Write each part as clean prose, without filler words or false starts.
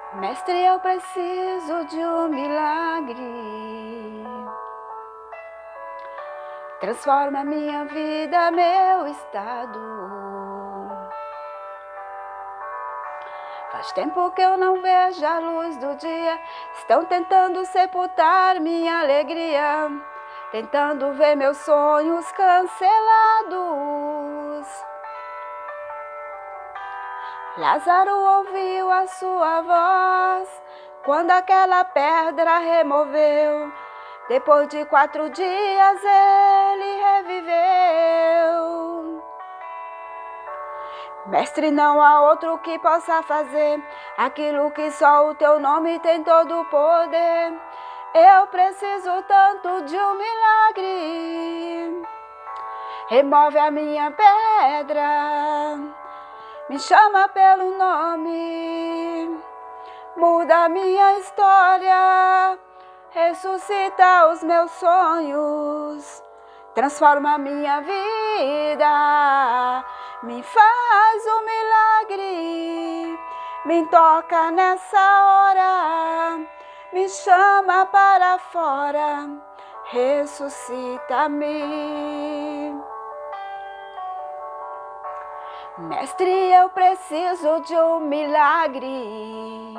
Mestre, eu preciso de um milagre. Transforma minha vida, meu estado. Faz tempo que eu não vejo a luz do dia. Estão tentando sepultar minha alegria, tentando ver meus sonhos cancelados. Lázaro ouviu a sua voz quando aquela pedra removeu. Depois de 4 dias ele reviveu. Mestre, não há outro que possa fazer aquilo que só o teu nome tem todo o poder. Eu preciso tanto de um milagre. Remove a minha pedra, me chama pelo nome, muda a minha história, ressuscita os meus sonhos, transforma a minha vida, me faz um milagre, me toca nessa hora, me chama para fora, ressuscita-me. Mestre, eu preciso de um milagre.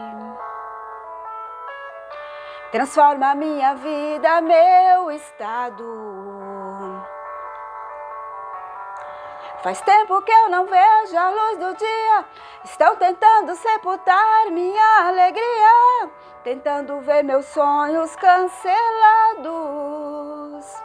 Transforma a minha vida, meu estado. Faz tempo que eu não vejo a luz do dia. Estão tentando sepultar minha alegria, tentando ver meus sonhos cancelados.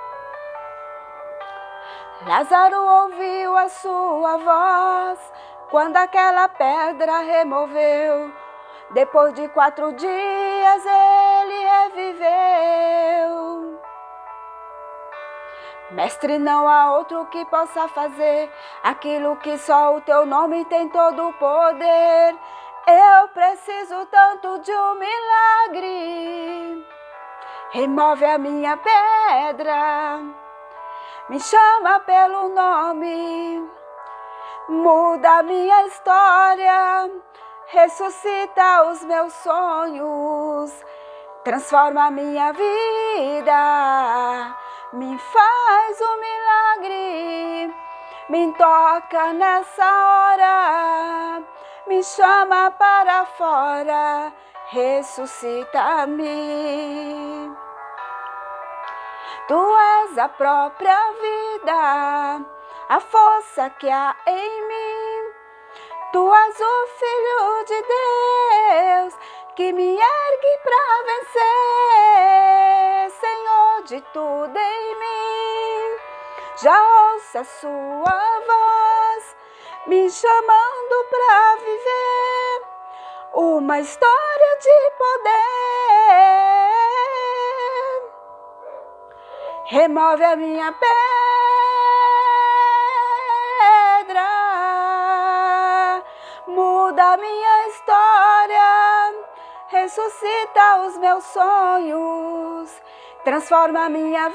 Lázaro ouviu a sua voz quando aquela pedra removeu. Depois de 4 dias ele reviveu. Mestre, não há outro que possa fazer aquilo que só o teu nome tem todo o poder. Eu preciso tanto de um milagre. Remove a minha pedra, me chama pelo nome, muda a minha história, ressuscita os meus sonhos, transforma a minha vida, me faz um milagre, me toca nessa hora, me chama para fora, ressuscita-me. Tu és a própria vida, a força que há em mim. Tu és o Filho de Deus, que me ergue para vencer, Senhor de tudo em mim. Já ouço a sua voz, me chamando para viver uma história de poder. Remove a minha pedra, muda a minha história, ressuscita os meus sonhos, transforma a minha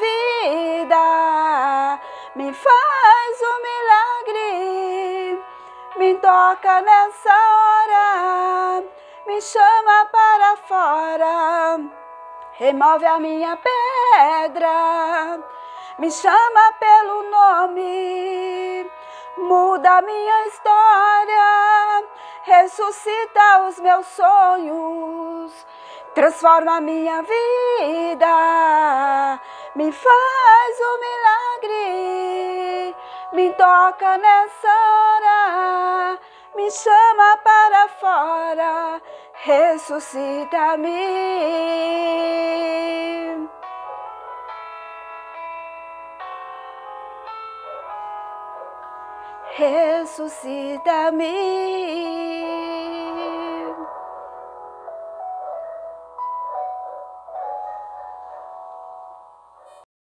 vida, me faz um milagre, me toca nessa hora, me chama para fora. Remove a minha pedra, me chama pelo nome, muda a minha história, ressuscita os meus sonhos, transforma a minha vida, me faz um milagre, me toca nessa hora, me chama para fora, ressuscita-me. Ressuscita-me.